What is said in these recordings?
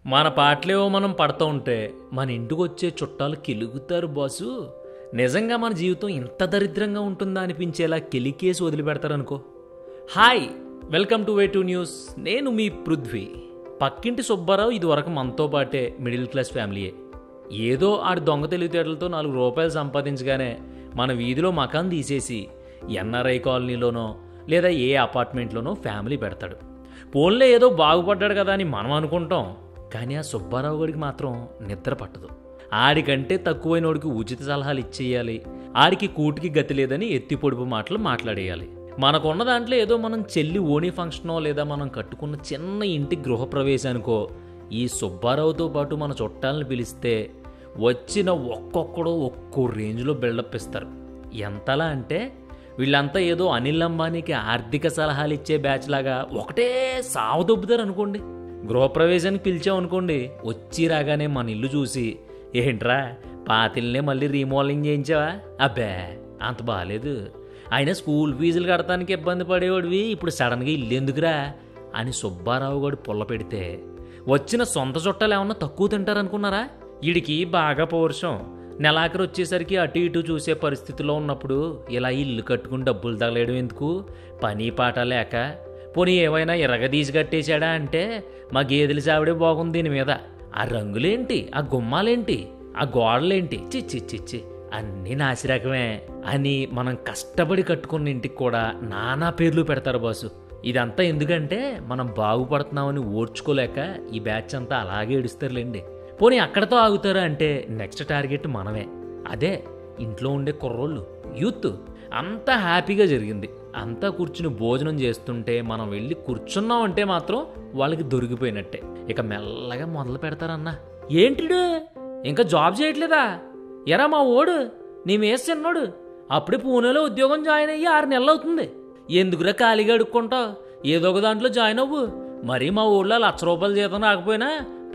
మన పాటలేవో మనం పడుతూ ఉంటే మన ఇంటికి వచ్చే చుట్టాలు కెలుగుతారు బాసు. నిజంగా మన జీవితం ఇంత దరిద్రంగా ఉంటుందా అనిపించేలా కెలికేసి వదిలిపెడతారనుకో. Hi, welcome to Way2 news. నేను మీ పృథ్వీ. పక్కింటి సుబ్బారావు ఇదివరకు మనతో పాటే మిడిల్ క్లాస్ ఫ్యామిలీయే. ఏదో ఆడి దొంగ తెలివితేటలతో ₹4 సంపాదించగానే మన వీధిలో మకాన్ తీసేసి ఎన్ఆర్ఐ కాలనీలోనో లేదా ఏ అపార్ట్మెంట్లోనో ఫ్యామిలీ పెడతాడు. పోన్లే ఏదో బాగుపడ్డాడు కదా అని మనం అనుకుంటాం, కానీ ఆ సుబ్బారావు గడికి మాత్రం నిద్ర పట్టదు. ఆడికంటే తక్కువైనోడికి ఉచిత సలహాలు ఇచ్చేయాలి, ఆడికి కూటికి గతి లేదని ఎత్తి పొడుపు మాటలు మాట్లాడేయాలి. మనకున్న దాంట్లో ఏదో మనం చెల్లి ఓణీ ఫంక్షనో లేదా మనం కట్టుకున్న చిన్న ఇంటి గృహప్రవేశానికో ఈ సుబ్బారావుతో పాటు మన చుట్టాలను పిలిస్తే వచ్చిన ఒక్కొక్కడో ఒక్కో రేంజ్లో బిల్డప్ ఇస్తారు. ఎంతలా అంటే వీళ్ళంతా ఏదో అనిల్ అంబానీకి ఆర్థిక సలహాలు ఇచ్చే బ్యాచ్ లాగా ఒకటే సావు దొబ్బుతారు అనుకోండి. గృహప్రవేశానికి పిలిచామనుకోండి, వచ్చి రాగానే మన ఇల్లు చూసి, ఏంట్రా పాతిల్నే మళ్ళీ రీమోడలింగ్ చేయించావా? అబ్బే అంత బాగాలేదు, అయినా స్కూల్ ఫీజులు కడటానికి ఇబ్బంది పడేవాడివి, ఇప్పుడు సడన్గా ఇల్లు ఎందుకురా అని సుబ్బారావు గారు పుల్ల పెడితే వచ్చిన సొంత చుట్టాలు ఏమన్నా తక్కువ తింటారనుకున్నారా? వీడికి బాగా పౌరుషం. నెలాఖరు వచ్చేసరికి అటు ఇటు చూసే పరిస్థితిలో ఉన్నప్పుడు ఇలా ఇల్లు కట్టుకుని డబ్బులు తగలేయడం ఎందుకు? పని పాట లేక పోనీ ఏమైనా ఎరగదీసి కట్టేశాడా అంటే మా గేదెలు చావిడే బాగుంది దీని మీద. ఆ రంగులేంటి, ఆ గుమ్మాలేంటి, ఆ గోడలేంటి, చిచ్చి అన్నీ నాసిరకమే అని మనం కష్టపడి కట్టుకున్న ఇంటికి కూడా నానా పేర్లు పెడతారు బాసు. ఇదంతా ఎందుకంటే మనం బాగుపడుతున్నామని ఓర్చుకోలేక ఈ బ్యాచ్ అంతా అలాగే ఏడుస్తారులేండి. పోనీ అక్కడతో ఆగుతారా అంటే నెక్స్ట్ టార్గెట్ మనమే. అదే ఇంట్లో ఉండే కుర్రోళ్ళు, యూత్. అంతా హ్యాపీగా జరిగింది. అంతా కూర్చుని భోజనం చేస్తుంటే మనం వెళ్ళి కూర్చున్నామంటే మాత్రం వాళ్ళకి దొరికిపోయినట్టే. ఇక మెల్లగా మొదలు పెడతారన్నా, ఏంటిడు ఇంకా జాబ్ చేయట్లేదా? ఎరా మా ఓడు నీ మేస్తున్నాడు, అప్పుడే పూణేలో ఉద్యోగం జాయిన్ అయ్యి 6 నెలలు అవుతుంది, ఎందుకురా ఖాళీగా అడుక్కుంటావు? ఏదో ఒక దాంట్లో జాయిన్ అవ్వు. మరీ మా ఊళ్ళో ₹1,00,000 జీతం రాకపోయినా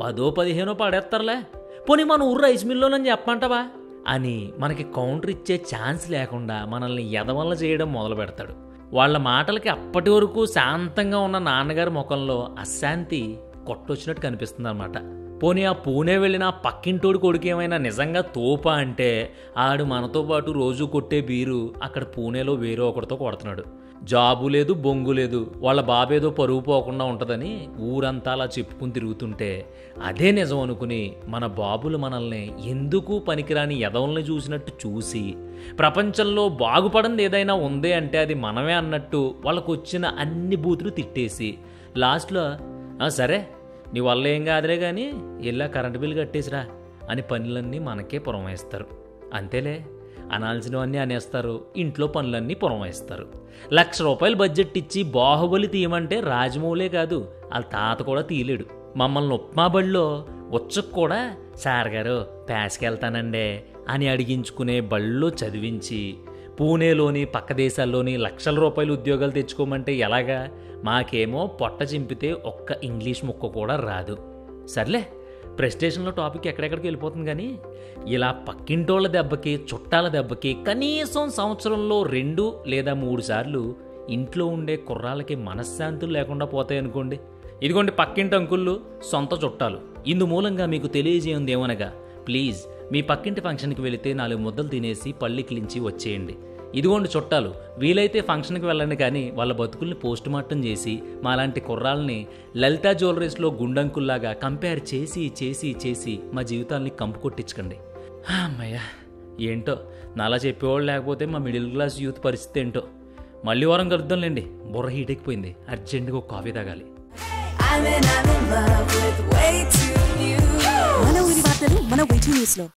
10-15 పడేస్తారులే. పోనీ మన ఊరు రైస్ మిల్లోనని చెప్పమంటావా అని మనకి కౌంటర్ ఇచ్చే ఛాన్స్ లేకుండా మనల్ని ఎదవల్ల చేయడం మొదలు పెడతాడు. వాళ్ళ మాటలకి అప్పటి వరకు శాంతంగా ఉన్న నాన్నగారి ముఖంలో అశాంతి కొట్టొచ్చినట్టు కనిపిస్తుంది అన్నమాట. పోనీ ఆ పూణే వెళ్ళిన పక్కింటోడి కొడుకు ఏమైనా నిజంగా తోపా అంటే ఆడు మనతో పాటు రోజు కొట్టే బీరు అక్కడ పూణేలో వేరే ఒకరితో కొడుతున్నాడు. జాబు లేదు, బొంగు లేదు, వాళ్ళ బాబేదో పరుగు పోకుండా ఉంటుందని ఊరంతా అలా చెప్పుకుని తిరుగుతుంటే అదే నిజం అనుకుని మన బాబులు మనల్ని ఎందుకు పనికిరాని ఎదవల్ని చూసినట్టు చూసి ప్రపంచంలో బాగుపడింది ఏదైనా ఉంది అంటే అది మనమే అన్నట్టు వాళ్ళకు వచ్చిన అన్ని బూతులు తిట్టేసి లాస్ట్లో సరే నీ వల్ల ఏం కాదులే కానీ ఇలా కరెంటు బిల్లు కట్టేసిరా అని పనులన్నీ మనకే పురమాయిస్తారు. అంతేలే, అనాల్సినవన్నీ అనేస్తారు, ఇంట్లో పనులన్నీ పురమాయిస్తారు. ₹1,00,000 బడ్జెట్ ఇచ్చి బాహుబలి తీయమంటే రాజమౌళే కాదు వాళ్ళ తాత కూడా తీయలేడు. మమ్మల్ని ఉప్మా బళ్ళో ఉచ్చకు కూడా సార్ గారు ప్యాస్కెళ్తానండే అని అడిగించుకునే బళ్ళో చదివించి పూణేలోని పక్క దేశాల్లోని ₹1,00,000 ఉద్యోగాలు తెచ్చుకోమంటే ఎలాగా? మాకేమో పొట్ట చింపితే ఒక్క ఇంగ్లీష్ ముక్క కూడా రాదు. సర్లే, ప్రెస్టేషన్లో టాపిక్ ఎక్కడెక్కడికి వెళ్ళిపోతుంది. కానీ ఇలా పక్కింటోళ్ళ దెబ్బకి చుట్టాల దెబ్బకి కనీసం సంవత్సరంలో 2 లేదా 3 సార్లు ఇంట్లో ఉండే కుర్రాలకి మనశ్శాంతులు లేకుండా పోతాయనుకోండి. ఇదిగోండి పక్కింటి అంకుళ్ళు, సొంత చుట్టాలు. ఇందు మూలంగా మీకు తెలియజేయంది ఏమనగా, ప్లీజ్ మీ పక్కింటి ఫంక్షన్కి వెళితే 4 ముద్దలు తినేసి పళ్ళికిలించి వచ్చేయండి. ఇదిగోండి చుట్టాలు, వీలైతే ఫంక్షన్కి వెళ్ళండి కానీ వాళ్ళ బతుకుల్ని పోస్ట్ మార్టం చేసి మాలాంటి కుర్రాలని లలితా జ్యువెలరీస్లో గుండంకుల్లాగా కంపేర్ చేసి చేసి చేసి మా జీవితాల్ని కంపు కొట్టించకండి. అమ్మయ్య, ఏంటో నాలా చెప్పేవాళ్ళు లేకపోతే మా మిడిల్ క్లాస్ యూత్ పరిస్థితి ఏంటో. మళ్ళీ వారం కలుద్దాంలేండి. బుర్ర హీట్ ఎక్కిపోయింది, అర్జెంటుగా ఒక కాఫీ తాగాలి. మన ఊరి వార్తలు మన వే2 న్యూస్లో.